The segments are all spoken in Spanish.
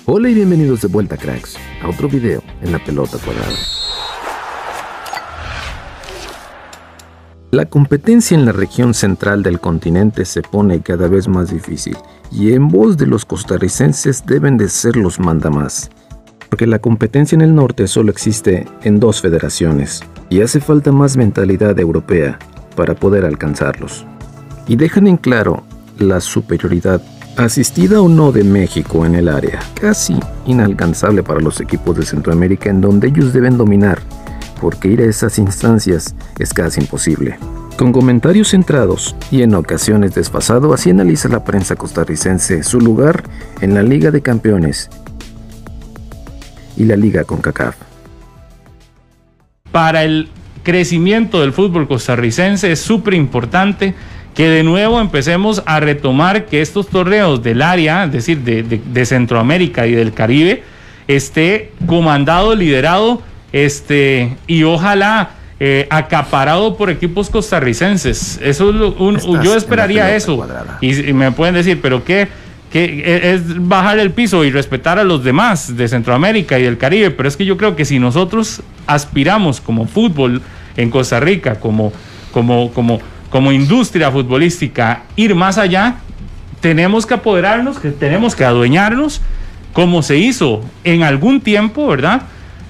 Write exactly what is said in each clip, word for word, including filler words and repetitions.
Hola y bienvenidos de vuelta, cracks, a otro video en la pelota cuadrada. La competencia en la región central del continente se pone cada vez más difícil y en voz de los costarricenses deben de ser los mandamás. Porque la competencia en el norte solo existe en dos federaciones y hace falta más mentalidad europea para poder alcanzarlos. Y dejan en claro la superioridad asistida o no de México en el área, casi inalcanzable para los equipos de Centroamérica en donde ellos deben dominar, porque ir a esas instancias es casi imposible. Con comentarios centrados y en ocasiones desfasado, así analiza la prensa costarricense su lugar en la Liga de Campeones y la Liga CONCACAF. Para el crecimiento del fútbol costarricense es súper importante que de nuevo empecemos a retomar que estos torneos del área, es decir, de, de, de Centroamérica y del Caribe, esté comandado, liderado, este, y ojalá eh, acaparado por equipos costarricenses. Eso es lo, un, yo esperaría eso. Y, y me pueden decir, pero qué, qué es bajar el piso y respetar a los demás de Centroamérica y del Caribe, pero es que yo creo que si nosotros aspiramos como fútbol en Costa Rica, como, como, como como industria futbolística, ir más allá, tenemos que apoderarnos, que tenemos que adueñarnos, como se hizo en algún tiempo, ¿verdad?,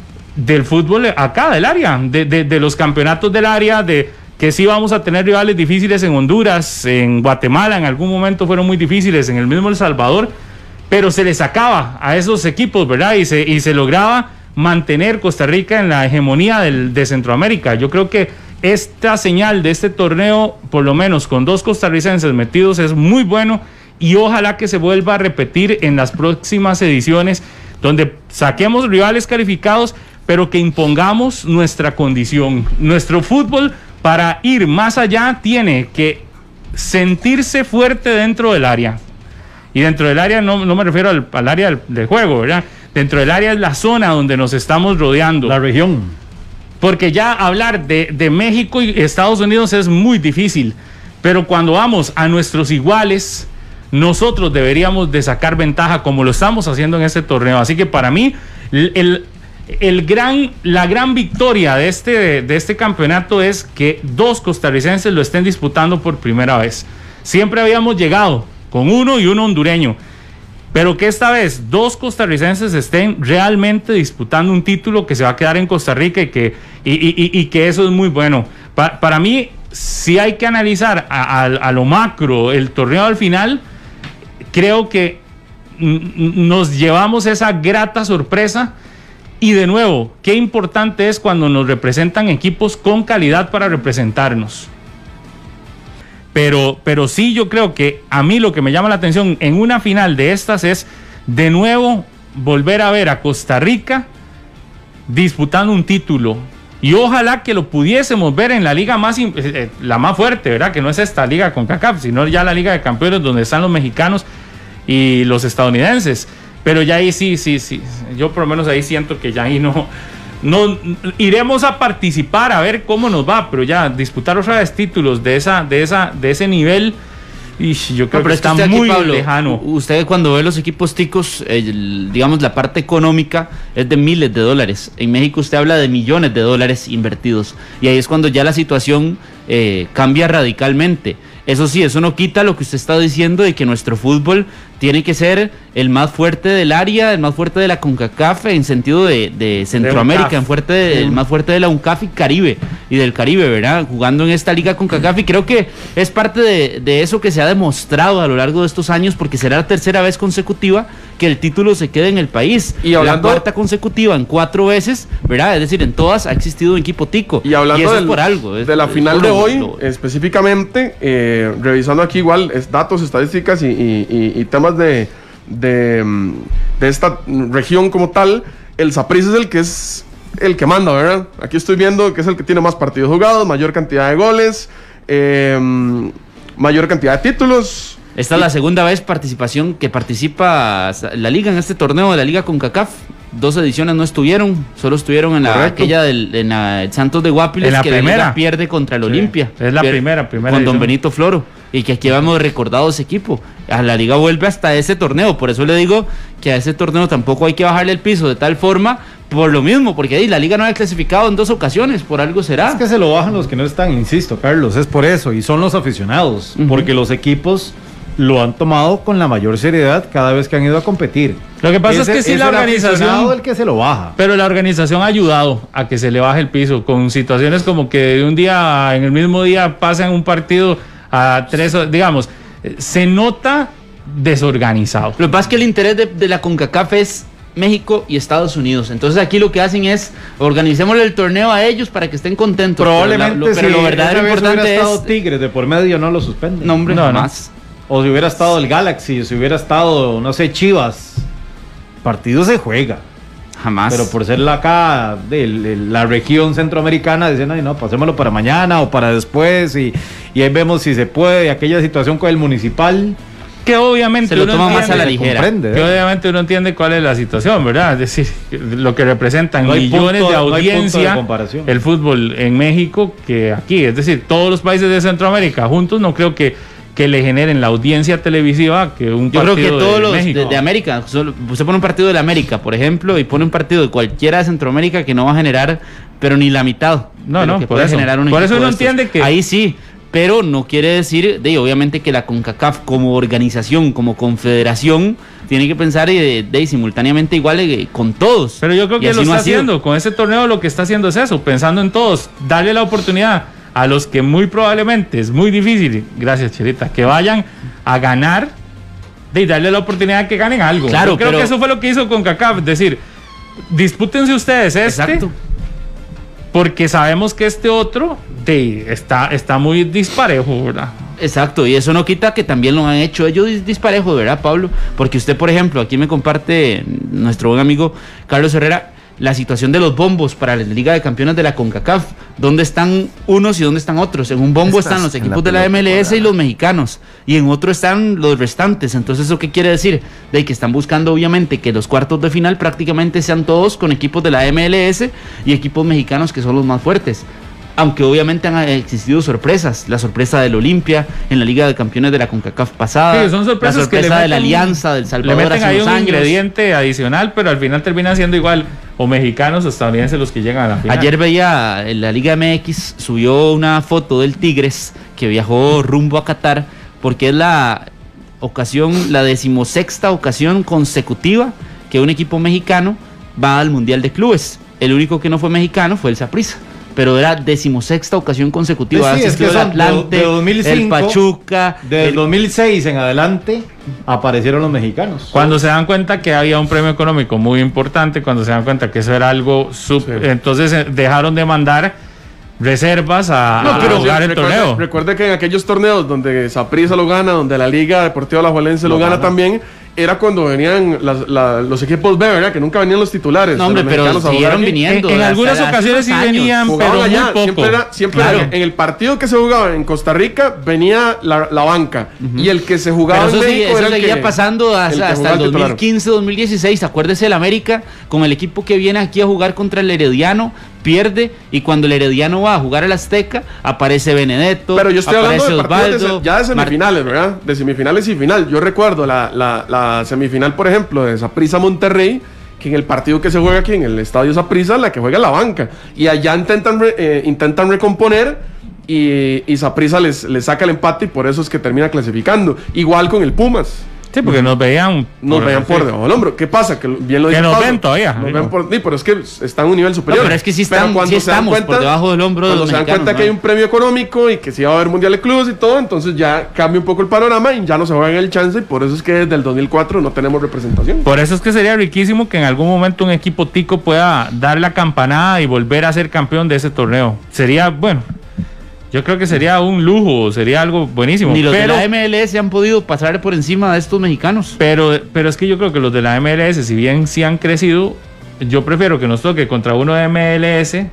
del fútbol acá, del área, de, de, de los campeonatos del área, de que sí vamos a tener rivales difíciles en Honduras, en Guatemala, en algún momento fueron muy difíciles, en el mismo El Salvador, pero se les sacaba a esos equipos, ¿verdad?, y se, y se lograba mantener Costa Rica en la hegemonía del, de Centroamérica. Yo creo que esta señal de este torneo, por lo menos con dos costarricenses metidos, es muy bueno y ojalá que se vuelva a repetir en las próximas ediciones, donde saquemos rivales calificados, pero que impongamos nuestra condición. Nuestro fútbol, para ir más allá, tiene que sentirse fuerte dentro del área. Y dentro del área no, no me refiero al, al área del, del juego, ¿verdad? Dentro del área es la zona donde nos estamos rodeando. La región. Porque ya hablar de, de México y Estados Unidos es muy difícil, pero cuando vamos a nuestros iguales, nosotros deberíamos de sacar ventaja como lo estamos haciendo en este torneo. Así que para mí, el, el gran, la gran victoria de este, de este campeonato es que dos costarricenses lo estén disputando por primera vez. Siempre habíamos llegado con uno y uno hondureño, pero que esta vez dos costarricenses estén realmente disputando un título que se va a quedar en Costa Rica y que, y, y, y que eso es muy bueno. Pa, para mí, si hay que analizar a, a, a lo macro el torneo al final, creo que nos llevamos esa grata sorpresa y de nuevo, qué importante es cuando nos representan equipos con calidad para representarnos. Pero, pero sí, yo creo que a mí lo que me llama la atención en una final de estas es de nuevo volver a ver a Costa Rica disputando un título y ojalá que lo pudiésemos ver en la liga más, eh, la más fuerte, ¿verdad? Que no es esta liga CONCACAF, sino ya la Liga de Campeones donde están los mexicanos y los estadounidenses. Pero ya ahí sí, sí, sí, yo por lo menos ahí siento que ya ahí no... No iremos a participar a ver cómo nos va, pero ya disputar otra vez títulos de esa, de esa, de ese nivel, y yo creo no, que está aquí, muy Pablo, lejano. Usted cuando ve los equipos ticos, el, digamos la parte económica es de miles de dólares. En México usted habla de millones de dólares invertidos y ahí es cuando ya la situación eh, cambia radicalmente. Eso sí, eso no quita lo que usted está diciendo de que nuestro fútbol tiene que ser el más fuerte del área, el más fuerte de la CONCACAF en sentido de, de Centroamérica, en fuerte de, el más fuerte de la UNCAF y Caribe, y del Caribe, ¿verdad? Jugando en esta liga CONCACAF, y creo que es parte de, de eso que se ha demostrado a lo largo de estos años, porque será la tercera vez consecutiva que el título se quede en el país. Y hablando, la cuarta consecutiva en cuatro veces, ¿verdad? Es decir, en todas ha existido un equipo tico. Y hablando y eso del, es por algo. Es, de la es final de lo, hoy, lo, específicamente, eh, revisando aquí igual es datos, estadísticas y, y, y, y temas de, de, de esta región como tal, el Saprissa es el que es el que manda, ¿verdad? Aquí estoy viendo que es el que tiene más partidos jugados, mayor cantidad de goles, eh, mayor cantidad de títulos. Esta es la segunda vez participación que participa la liga en este torneo de la Liga CONCACAF. Dos ediciones no estuvieron, solo estuvieron en la Correcto. aquella del en la Santos de Guapiles, en la que primera. la liga pierde contra el sí, Olimpia. Es la pierde, primera, primera con edición. Don Benito Floro. y que aquí habíamos recordado ese equipo. A la liga vuelve hasta ese torneo, por eso le digo que a ese torneo tampoco hay que bajarle el piso de tal forma, por lo mismo, porque ahí la liga no ha clasificado en dos ocasiones, por algo será. Es que se lo bajan los que no están, insisto, Carlos, es por eso, y son los aficionados, uh-huh. porque los equipos lo han tomado con la mayor seriedad cada vez que han ido a competir. Lo que pasa Ese, es que sí, es la el organización, el que se lo baja. Pero la organización ha ayudado a que se le baje el piso, con situaciones como que de un día, en el mismo día pasan un partido a tres, digamos, se nota desorganizado. Lo que pasa es que el interés de, de la CONCACAF es México y Estados Unidos. Entonces aquí lo que hacen es organicémosle el torneo a ellos para que estén contentos. Probablemente, pero, la, lo, pero si lo verdadero importante hubiera estado es Tigres de por medio, no lo suspenden. No, hombre, no, jamás. No. O si hubiera estado el Galaxy, si hubiera estado, no sé, Chivas. Partido se juega. Jamás. Pero por ser la acá de, de la región centroamericana, dicen, ay, no, pasémoslo para mañana o para después y, y ahí vemos si se puede. Aquella situación con el municipal, que obviamente se lo uno toma entiende, más a la ligera. Comprende, ¿eh? Que obviamente uno entiende cuál es la situación, ¿verdad? Es decir, lo que representan no millones punto, de no audiencia de el fútbol en México que aquí. Es decir, todos los países de Centroamérica juntos no creo que que le generen la audiencia televisiva que un Yo partido creo que todos de los México. de, de América, solo, usted pone un partido de la América, por ejemplo, y pone un partido de cualquiera de Centroamérica que no va a generar, pero ni la mitad no, de lo no, que por puede eso. generar un por equipo eso uno de estos. entiende que ahí sí, pero no quiere decir, de, obviamente que la CONCACAF como organización, como confederación, tiene que pensar de, de, simultáneamente igual eh, con todos. Pero yo creo que lo no está haciendo, con ese torneo lo que está haciendo es eso, pensando en todos, darle la oportunidad a los que muy probablemente es muy difícil, gracias Chelita, que vayan a ganar, de darle la oportunidad de que ganen algo. Claro, yo creo pero... que eso fue lo que hizo CONCACAF, es decir, dispútense ustedes este, exacto, porque sabemos que este otro de, está, está muy disparejo, ¿verdad? Exacto, y eso no quita que también lo han hecho ellos disparejo, ¿verdad, Pablo? Porque usted, por ejemplo, aquí me comparte nuestro buen amigo Carlos Herrera la situación de los bombos para la Liga de Campeones de la CONCACAF. ¿Dónde están unos y dónde están otros? En un bombo están los equipos de la M L S y los mexicanos, y en otro están los restantes. Entonces, ¿eso qué quiere decir? De que están buscando, obviamente, que los cuartos de final prácticamente sean todos con equipos de la M L S y equipos mexicanos que son los más fuertes. Aunque obviamente han existido sorpresas, la sorpresa del Olimpia en la Liga de Campeones de la CONCACAF pasada, sí, son sorpresas la sorpresa que le meten, de la Alianza del Salvador le meten hace ahí unos un años. ingrediente adicional, pero al final terminan siendo igual o mexicanos o estadounidenses los que llegan a la final. Ayer veía en la Liga M X, subió una foto del Tigres que viajó rumbo a Qatar, porque es la ocasión, la decimosexta ocasión consecutiva que un equipo mexicano va al Mundial de Clubes. El único que no fue mexicano fue el Saprissa, pero era decimosexta ocasión consecutiva. Sí, sí, es que el son Atlante, de, de dos mil cinco, el Pachuca. Del el... dos mil seis en adelante aparecieron los mexicanos. Cuando se dan cuenta que había un premio económico muy importante, cuando se dan cuenta que eso era algo sub, sí. entonces eh, dejaron de mandar reservas a, no, a pero jugar el recuerde, torneo. Recuerde que en aquellos torneos donde Saprissa lo gana, donde la Liga Deportiva Alajuelense lo, lo gana, gana también, era cuando venían las, la, los equipos B, ¿verdad? Que nunca venían los titulares. No, hombre, los pero siguieron viniendo. En, en algunas ocasiones sí venían, pero allá, muy poco. Siempre, era, siempre claro. era, en el partido que se jugaba en Costa Rica venía la, la banca. Uh-huh. Y el que se jugaba pero eso en México sí, era eso el seguía que, pasando hasta, el hasta el dos mil quince, dos mil dieciséis. Acuérdese el América con el equipo que viene aquí a jugar contra el Herediano, pierde, y cuando el Herediano va a jugar al Azteca, aparece Benedetto, pero yo estoy hablando de partidos Osvaldo, de, ya de semifinales, Mar- ¿verdad? De semifinales y final. Yo recuerdo la, la, la semifinal, por ejemplo, de Saprissa Monterrey, que en el partido que se juega aquí en el Estadio Saprissa, la que juega la banca, y allá intentan re, eh, intentan recomponer, y, y Saprissa les, les saca el empate, y por eso es que termina clasificando. Igual con el Pumas. Sí, porque nos veían nos por veían por debajo del hombro. ¿Qué pasa? Que bien lo que dice nos Pablo, ven todavía. Nos ven por, sí, pero es que están a un nivel superior. No, pero es que sí, están, sí estamos cuenta, por debajo del hombro de los cuando se dan mexicanos, cuenta ¿no? que hay un premio económico y que sí va a haber Mundial de Clubes y todo, entonces ya cambia un poco el panorama y ya no se juegan el chance, y por eso es que desde el dos mil cuatro no tenemos representación. Por eso es que sería riquísimo que en algún momento un equipo tico pueda dar la campanada y volver a ser campeón de ese torneo. Sería, bueno, yo creo que sería un lujo, sería algo buenísimo. Ni los pero, de la M L S han podido pasar por encima de estos mexicanos. Pero, pero es que yo creo que los de la M L S, si bien sí han crecido, yo prefiero que nos toque contra uno de M L S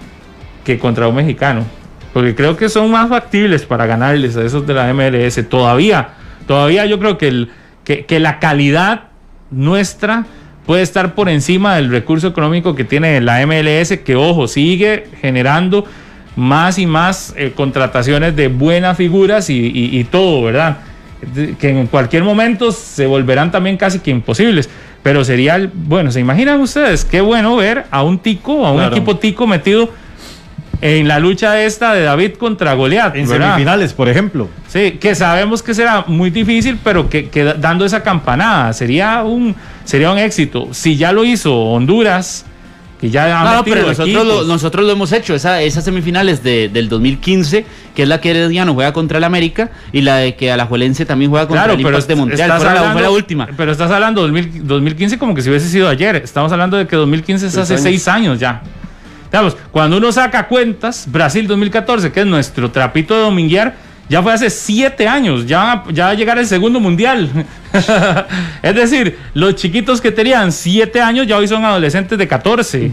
que contra un mexicano. Porque creo que son más factibles para ganarles a esos de la M L S. Todavía, todavía yo creo que, el, que, que la calidad nuestra puede estar por encima del recurso económico que tiene la M L S, que ojo, sigue generando más y más eh, contrataciones de buenas figuras y, y, y todo, ¿verdad? Que en cualquier momento se volverán también casi que imposibles, pero sería, bueno, ¿se imaginan ustedes? Qué bueno ver a un tico, a un Claro. equipo tico metido en la lucha esta de David contra Goliat, En ¿verdad? semifinales, por ejemplo. Sí, que sabemos que será muy difícil, pero que, que dando esa campanada sería un, sería un éxito. Si ya lo hizo Honduras, que ya ha No, no, metido pero nosotros equipos. lo, nosotros lo hemos hecho, esa, esas semifinales de, del dos mil quince, que es la que Herediano juega contra el América, y la de que Alajuelense también juega contra Claro, el pero Impact de Montreal, estás fue la, hablando- fue la última. Pero estás hablando de dos mil quince como que si hubiese sido ayer. Estamos hablando de que dos mil quince es Seis hace años. seis años ya. Digamos, cuando uno saca cuentas, Brasil dos mil catorce, que es nuestro trapito de dominguear, ya fue hace siete años, ya, va- ya va a llegar el segundo mundial. Es decir, los chiquitos que tenían siete años ya hoy son adolescentes de catorce.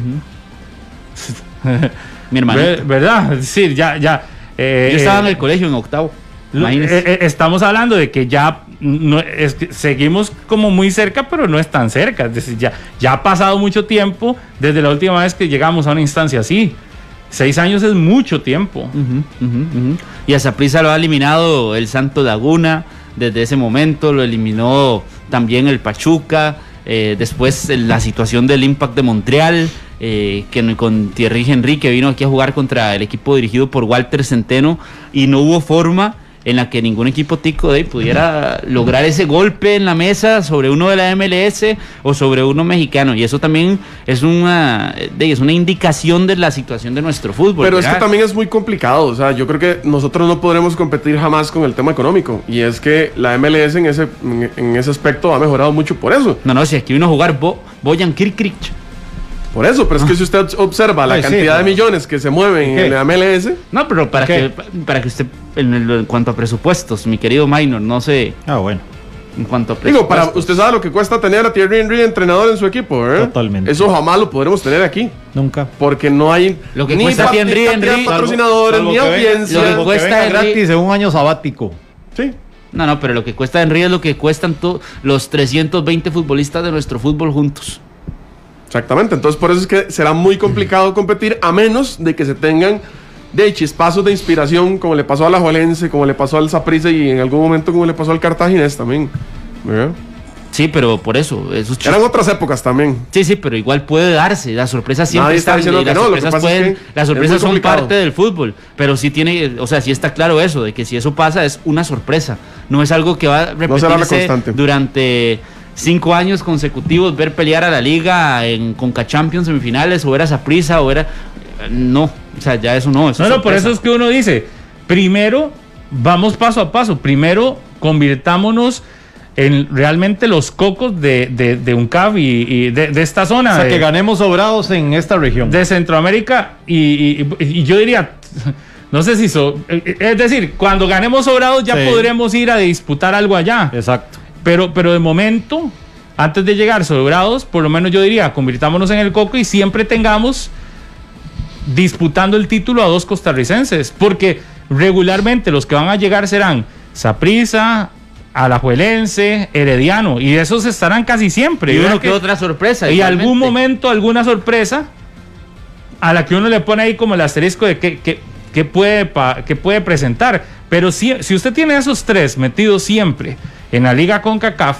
Mi hermanito. Ver- ¿Verdad? Es decir, ya, ya. eh, Yo estaba en eh, el colegio en octavo. Lo- Imagínense. eh, eh, estamos hablando de que ya no, es que seguimos como muy cerca, pero no es tan cerca. Es decir, ya, ya ha pasado mucho tiempo desde la última vez que llegamos a una instancia así. Seis años es mucho tiempo. Ujú, ujú, ujú. Y a Saprissa lo ha eliminado el Santo Laguna desde ese momento, lo eliminó también el Pachuca, eh, después eh, la situación del Impact de Montreal, eh, que no- con Thierry Henry, que vino aquí a jugar contra el equipo dirigido por Walter Centeno, y no hubo forma en la que ningún equipo tico de ahí pudiera lograr ese golpe en la mesa sobre uno de la M L S o sobre uno mexicano, y eso también es una, de- es una indicación de la situación de nuestro fútbol. Pero es que ¿verdad? también es muy complicado, o sea, yo creo que nosotros no podremos competir jamás con el tema económico, y es que la M L S en ese, en, en ese aspecto ha mejorado mucho por eso. No, no, si aquí vino a jugar Bo, Boyan Kirkrich. Por eso, pero es que si usted observa la Ay, sí, cantidad de pero- millones que se mueven ¿Qué? en la M L S, No, pero para ¿Qué? que para que usted, en, el- en cuanto a presupuestos, mi querido Minor, no sé, Ah, bueno. en cuanto a presupuestos. digo, para usted sabe lo que cuesta tener a Thierry Henry entrenador en su equipo, ¿verdad? Totalmente. Eso jamás lo podremos tener aquí, Nunca. porque no hay Lo que ni cuesta pa- Thierry ni cantidad de Henry, patrocinadores, Salvo ni que venga- audiencia. Lo que salvo que cuesta venga Henry- gratis en un año sabático. Sí. No, no, pero lo que cuesta Henry es lo que cuestan to- los trescientos veinte futbolistas de nuestro fútbol juntos. Exactamente, entonces por eso es que será muy complicado competir a menos de que se tengan de chispazos de inspiración como le pasó a la Alajuelense, como le pasó al Saprissa y en algún momento como le pasó al Cartaginés también. ¿verdad? Sí, pero por eso, esos chis- Eran otras épocas también. Sí, sí, pero igual puede darse. Las sorpresas siempre Nadie está están. diciendo y que las no, lo que sorpresas, pasa es pueden- que las es sorpresas muy son complicado. parte del fútbol. Pero sí tiene, o sea, sí está claro eso, de que si eso pasa es una sorpresa. No es algo que va a No será la repetirse constante. durante cinco años consecutivos, ver pelear a la liga en Conca Champions semifinales, o ver a Saprissa, o ver a... No, o sea, ya eso no. Eso No, es no, por sorpresa. eso es que uno dice, primero vamos paso a paso, primero convirtámonos en realmente los cocos de, de, de UNCAF y, y de, de esta zona. O sea, de, que ganemos sobrados en esta región. de Centroamérica y, y- y yo diría, no sé si so, es decir, cuando ganemos sobrados ya Sí. podremos ir a disputar algo allá. Exacto. Pero, pero de momento, antes de llegar sobrados, por lo menos yo diría, convirtámonos en el coco y siempre tengamos disputando el título a dos costarricenses, porque regularmente los que van a llegar serán Saprissa, Alajuelense, Herediano, y esos estarán casi siempre. Y ¿verdad uno que otra sorpresa. y igualmente. algún momento, alguna sorpresa, a la que uno le pone ahí como el asterisco de qué, qué- qué puede, pa- qué puede presentar. Pero si, si usted tiene esos tres metidos siempre en la Liga CONCACAF,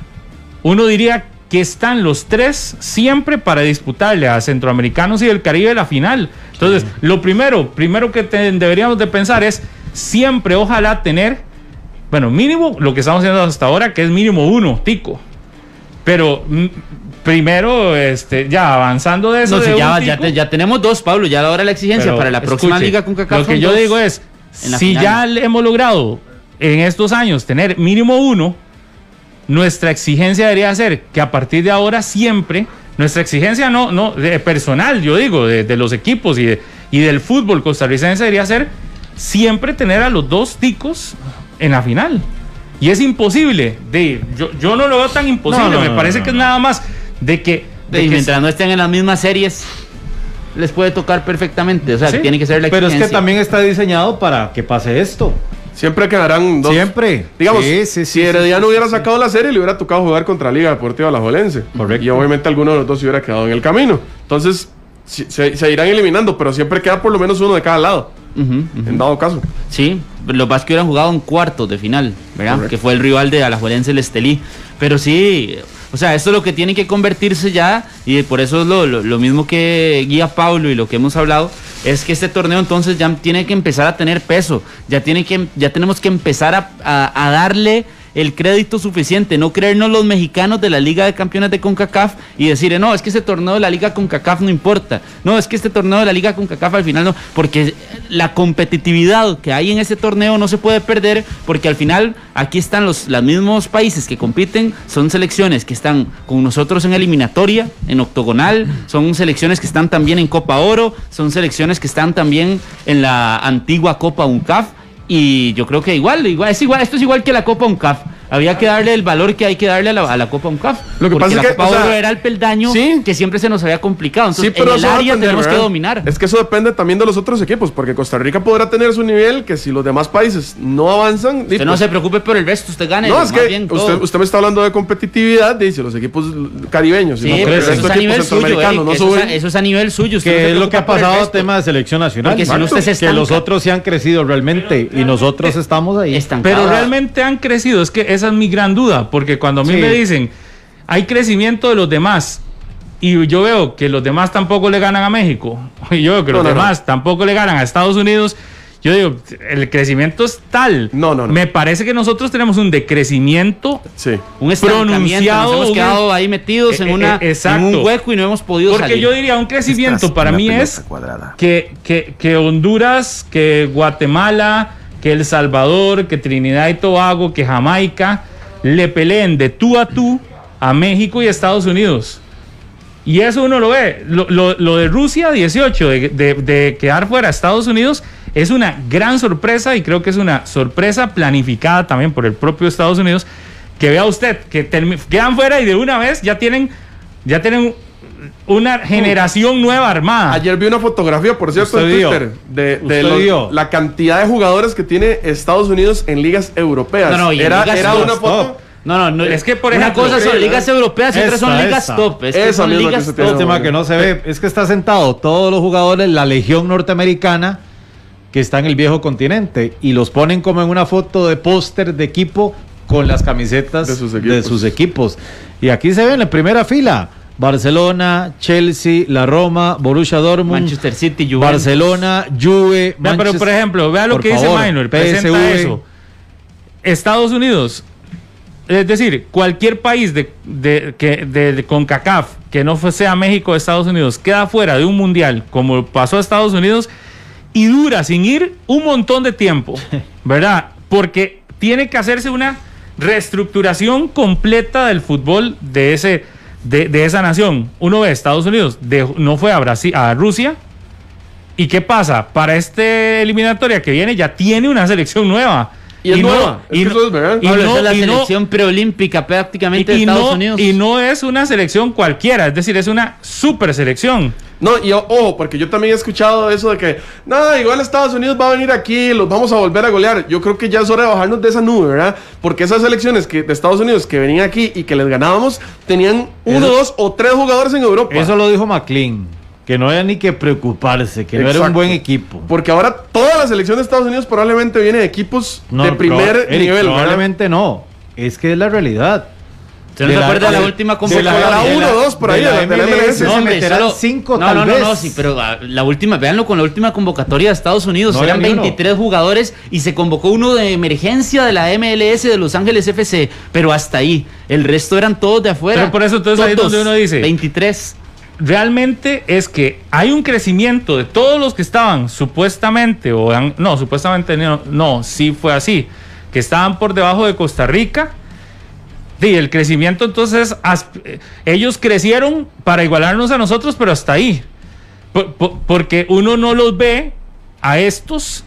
uno diría que están los tres siempre para disputarle a centroamericanos y del Caribe la final. Entonces, lo primero, primero que te- deberíamos de pensar es siempre, ojalá tener, bueno, mínimo lo que estamos haciendo hasta ahora, que es mínimo uno, tico. Pero mm, primero, este, ya avanzando de eso. No, de si ya, un ya, tico, te- ya tenemos dos, Pablo, ya ahora la exigencia pero para la próxima escuche, liga con CONCACAF. Lo que son yo dos digo es, en la si final. ya le hemos logrado en estos años tener mínimo uno, nuestra exigencia debería ser que a partir de ahora siempre, nuestra exigencia no, no de personal, yo digo, de, de los equipos y, de- y del fútbol costarricense debería ser siempre tener a los dos ticos en la final. Y es imposible, de, yo, yo no lo veo tan imposible, No, no, me no, parece no, que es no. nada más de que... de Y que mientras no estén en las mismas series, les puede tocar perfectamente. O sea, Sí, que tiene que ser la Pero es que exigencia. también está diseñado para que pase esto. Siempre quedarán dos. Siempre. Digamos, Sí, sí, sí, si sí, Herediano sí, hubiera sí. sacado la serie, le hubiera tocado jugar contra Liga Deportiva Alajuelense. Correcto. Y obviamente alguno de los dos se hubiera quedado en el camino. Entonces, si- se, se irán eliminando, pero siempre queda por lo menos uno de cada lado. Uh-huh, uh-huh. En dado caso. Sí, los Vasco hubieran jugado en cuartos de final, ¿verdad? Correcto. Que fue el rival de Alajuelense, el Estelí. Pero sí, o sea, esto es lo que tiene que convertirse ya, y por eso es lo, lo, lo mismo que guía Pablo y lo que hemos hablado, es que este torneo entonces ya tiene que empezar a tener peso, ya, tiene que, ya tenemos que empezar a, a, a darle el crédito suficiente, no creernos los mexicanos de la Liga de Campeones de CONCACAF y decir, no, es que este torneo de la Liga CONCACAF no importa, no, es que este torneo de la Liga CONCACAF al final no, porque la competitividad que hay en ese torneo no se puede perder, porque al final aquí están los, los mismos países que compiten, son selecciones que están con nosotros en eliminatoria, en octogonal, son selecciones que están también en Copa Oro, son selecciones que están también en la antigua Copa UNCAF. Y yo creo que igual, igual, es igual, esto es igual que la Copa UNCAF. Había que darle el valor que hay que darle a la, a la Copa UNCAF. Lo que porque pasa la es que, Copa o sea, Oro era el peldaño sí. que siempre se nos había complicado. Entonces, Sí, pero en el eso va a área depender, tenemos que ¿verdad? dominar. Es que eso depende también de los otros equipos, porque Costa Rica podrá tener su nivel, que si los demás países no avanzan... Usted no se preocupe por el resto, usted gane. No, es más que bien, usted, todo. usted me está hablando de competitividad, dice los equipos caribeños. Sí, y no pero el eso resto es a de nivel equipos suyo, centroamericanos, Eric, no eso, es suben. a, eso es a nivel suyo. Usted no Que se es lo que ha preocupa por el pasado resto. tema de selección nacional. Porque si no, usted se que estanca. los otros sí han crecido realmente y nosotros estamos ahí. Estancado. Pero realmente han crecido, es que esa es mi gran duda, porque cuando a mí Sí. me dicen, hay crecimiento de los demás, y yo veo que los demás tampoco le ganan a México, y yo veo que No, los no, no. demás tampoco le ganan a Estados Unidos, yo digo, el crecimiento es tal. No, no, no. Me parece que nosotros tenemos un decrecimiento Sí. Un estancamiento, pronunciado, nos hemos un- quedado ahí metidos en, Eh, una, eh, exacto. en un hueco y no hemos podido Porque salir. yo diría, un crecimiento Estás para en la mí pelota es cuadrada. que, que, que Honduras, que Guatemala, que El Salvador, que Trinidad y Tobago, que Jamaica, le peleen de tú a tú a México y Estados Unidos. Y eso uno lo ve. Lo, lo, lo de Rusia dieciocho, de, de, de quedar fuera de Estados Unidos, es una gran sorpresa, y creo que es una sorpresa planificada también por el propio Estados Unidos. Que vea usted, que termi- quedan fuera y de una vez ya tienen, ya tienen una generación nueva armada. Ayer vi una fotografía, por cierto, Usted en vio. Twitter, de, de Usted los- vio. la cantidad de jugadores que tiene Estados Unidos en ligas europeas. No, no, y en era ligas era top, una foto... top. No, no, no. Es que, por una ejemplo, cosa son sí, ligas ¿eh? europeas y otras son Esa, ligas esa. top. Es que Esa son misma que ligas se tiene. top. El tema que no se ve es que está sentado todos los jugadores, la legión norteamericana que está en el viejo continente y los ponen como en una foto de póster de equipo con las camisetas De sus de equipos. sus equipos. Y aquí se ven en primera fila Barcelona, Chelsea, la Roma, Borussia Dortmund, Manchester City, Juventus. Barcelona, Juve, Vea, pero Manchester- por ejemplo, vea lo por que dice favor, Minor, P S presenta V. eso. Estados Unidos, es decir, cualquier país de, de, que, de, de CONCACAF que no fue- sea México o Estados Unidos queda fuera de un mundial, como pasó a Estados Unidos, y dura sin ir un montón de tiempo, ¿verdad? Porque tiene que hacerse una reestructuración completa del fútbol de ese de, de esa nación. Uno ve Estados Unidos, de- no fue a Brasil, a Rusia. ¿Y qué pasa? Para esta eliminatoria que viene ya tiene una selección nueva. Y es nueva, es que eso es verdad. y Pablo, no- esa es la y no- selección preolímpica prácticamente y- de y Estados no- Unidos. y no es una selección cualquiera, es decir, es una super selección. No, y o- ojo, porque yo también he escuchado eso de que, no, igual Estados Unidos va a venir aquí, los vamos a volver a golear. Yo creo que ya es hora de bajarnos de esa nube, ¿verdad? Porque esas selecciones que, de Estados Unidos que venían aquí y que les ganábamos, tenían uno, Eso- dos o tres jugadores en Europa. Eso lo dijo McLean, que no había ni que preocuparse, que no era un Exacto. buen equipo. Porque ahora toda la selección de Estados Unidos probablemente viene de equipos No, de primer proba- Eric, nivel, ¿verdad? probablemente no. Es que es la realidad. ¿Se no se acuerda de la última Se convocatoria? colará de uno la- o dos por de ahí, la de la, de la M L S. M L S. No, No, hombre, meterán solo- cinco, no, tal no, no, vez. no, sí, pero ah, la última, véanlo con la última convocatoria de Estados Unidos, No eran era ni uno. veintitrés jugadores y se convocó uno de emergencia de la M L S de Los Ángeles F C, pero hasta ahí, el resto eran todos de afuera. Pero por eso, entonces, ahí es Todos, donde uno dice- veintitrés. Realmente es que hay un crecimiento de todos los que estaban supuestamente, o han- no, supuestamente no, no, sí fue así, que estaban por debajo de Costa Rica. Sí, el crecimiento entonces, as- eh, ellos crecieron para igualarnos a nosotros, pero hasta ahí. Por- por- porque uno no los ve a estos,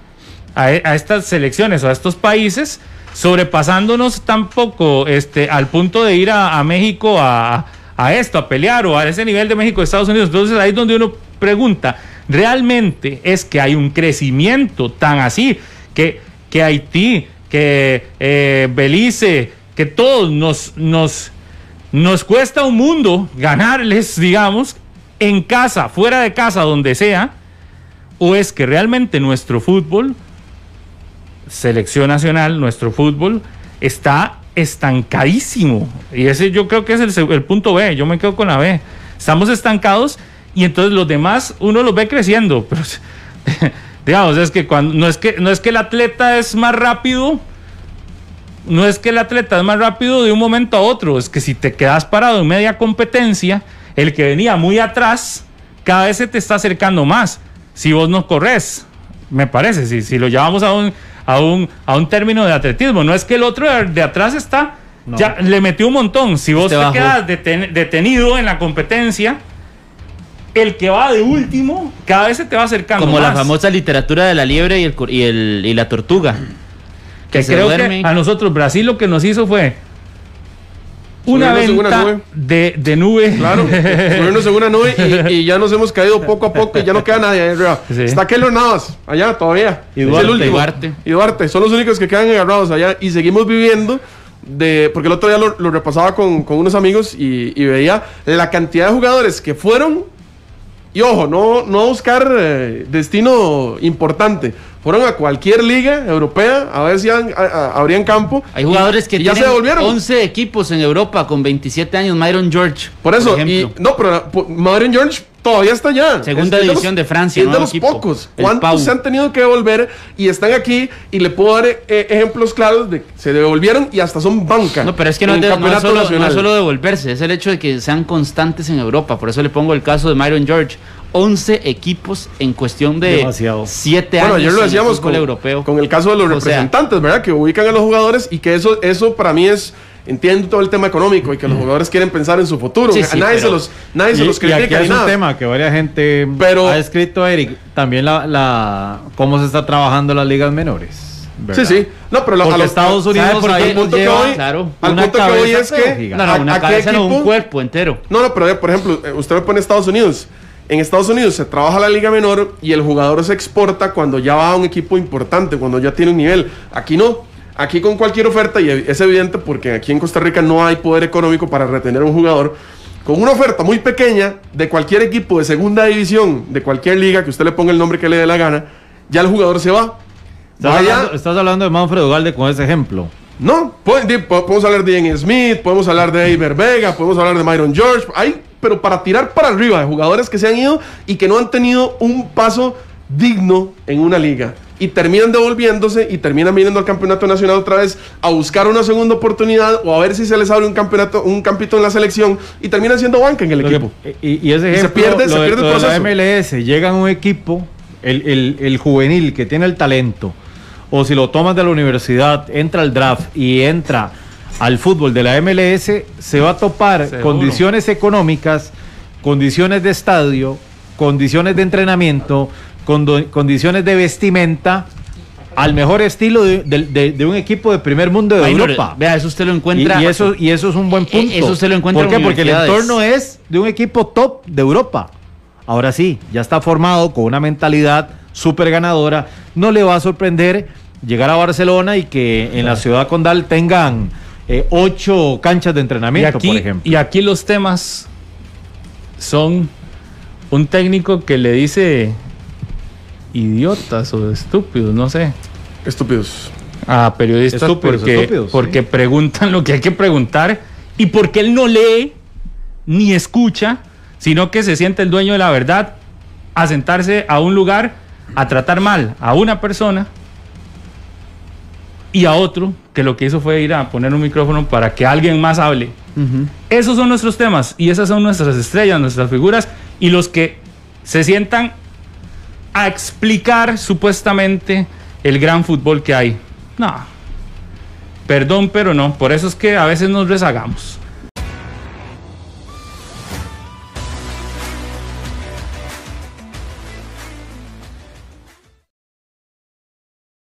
a, e- a estas selecciones o a estos países, sobrepasándonos tampoco este, al punto de ir a, a México a, a esto, a pelear, o a ese nivel de México, Estados Unidos. Entonces ahí es donde uno pregunta, ¿realmente es que hay un crecimiento tan así que, que Haití, que eh, Belice, que todos nos, nos, nos cuesta un mundo ganarles, digamos, en casa, fuera de casa, donde sea, ¿O es que realmente nuestro fútbol, selección nacional, nuestro fútbol, está estancadísimo? Y ese yo creo que es el, el punto B, yo me quedo con la B. Estamos estancados y entonces los demás uno los ve creciendo, pero digamos, es que cuando no es que no es que el atleta es más rápido, no es que el atleta es más rápido de un momento a otro, es que si te quedas parado en media competencia, el que venía muy atrás cada vez se te está acercando más. Si vos no corres, me parece, si, si lo llevamos a un, a, un, a un término de atletismo, no es que el otro de, de atrás está, no. Ya le metió un montón. Si vos este te quedas deten, detenido en la competencia, el que va de último cada vez se te va acercando como más. La famosa literatura de la liebre y, el, y, el, y la tortuga. Que, que creo duerme. Que a nosotros Brasil lo que nos hizo fue una venta de, de nube. Claro, subirnos en una nube y, y ya nos hemos caído poco a poco y ya no queda nadie ahí arriba. Sí. Está Keylor Navas, allá todavía. Y Duarte, es el último. y Duarte. Y Duarte, son los únicos que quedan agarrados allá y seguimos viviendo de... Porque el otro día lo, lo repasaba con, con unos amigos y, y veía la cantidad de jugadores que fueron y ojo, no, no buscar eh, destino importante. Fueron a cualquier liga europea a ver si han, a, a, abrían campo. Hay jugadores y, que y ya tienen se devolvieron. once equipos en Europa con veintisiete años. Myron George. Por eso, por y, no, pero Myron George todavía está allá. Segunda es, división de, los, de Francia. Es de los equipo, pocos. ¿Cuántos se han tenido que devolver y están aquí? Y le puedo dar eh, ejemplos claros de que se devolvieron y hasta son banca. No, pero es que no, de, no, es solo, no es solo devolverse, es el hecho de que sean constantes en Europa. Por eso le pongo el caso de Myron George. once equipos en cuestión de siete años. Bueno, ayer lo decíamos con, europeo. con el caso de los o representantes, sea, ¿verdad? Que ubican a los jugadores y que eso, eso para mí es... Entiendo todo el tema económico y que los jugadores quieren pensar en su futuro. Sí, sí, nadie, pero, se los, nadie y, se los critica. Y aquí es un tema que varias gente pero, ha escrito, Eric, también la, la cómo se está trabajando las ligas menores. ¿Verdad? Sí, sí. No, pero porque a los Estados Unidos al punto que hoy, claro, al punto que hoy es que no, no, una cabeza no, un cuerpo entero. No, no, pero por ejemplo, usted me pone Estados Unidos. En Estados Unidos se trabaja la liga menor y el jugador se exporta cuando ya va a un equipo importante, cuando ya tiene un nivel. Aquí no. Aquí con cualquier oferta, y es evidente porque aquí en Costa Rica no hay poder económico para retener a un jugador, con una oferta muy pequeña de cualquier equipo de segunda división, de cualquier liga, que usted le ponga el nombre que le dé la gana, ya el jugador se va. ¿Estás, hablando, estás hablando de Manfred Ugalde con ese ejemplo? No, podemos hablar de Ian Smith, podemos hablar de Eiber Vega, podemos hablar de Myron George, hay, pero para tirar para arriba de jugadores que se han ido y que no han tenido un paso digno en una liga. Y terminan devolviéndose y terminan viniendo al campeonato nacional otra vez a buscar una segunda oportunidad o a ver si se les abre un campeonato, un campito en la selección y terminan siendo banca en el lo equipo. Que, y, y ese ejemplo, y se pierde, se pierde de, el proceso. La M L S llega a un equipo, el, el, el juvenil que tiene el talento, o si lo tomas de la universidad, entra al draft y entra al fútbol de la M L S, se va a topar Seguro. condiciones económicas, condiciones de estadio, condiciones de entrenamiento, con do, condiciones de vestimenta al mejor estilo de, de, de, de un equipo de primer mundo de Ay, Europa. No, vea, eso usted lo encuentra. Y, y, eso, y eso es un buen punto. Eso usted lo encuentra. ¿Por qué? Porque el entorno es de un equipo top de Europa. Ahora sí, ya está formado con una mentalidad súper ganadora. No le va a sorprender llegar a Barcelona y que en la ciudad condal tengan eh, ocho canchas de entrenamiento, aquí, por ejemplo. Y aquí los temas son un técnico que le dice idiotas o estúpidos, no sé. Estúpidos. A periodistas estúpidos, porque, estúpidos, porque sí. preguntan lo que hay que preguntar y porque él no lee ni escucha, sino que se siente el dueño de la verdad a sentarse a un lugar a tratar mal a una persona y a otro que lo que hizo fue ir a poner un micrófono para que alguien más hable. Uh-huh. Esos son nuestros temas y esas son nuestras estrellas, nuestras figuras y los que se sientan a explicar supuestamente el gran fútbol que hay. No, perdón, pero no. Por eso es que a veces nos rezagamos.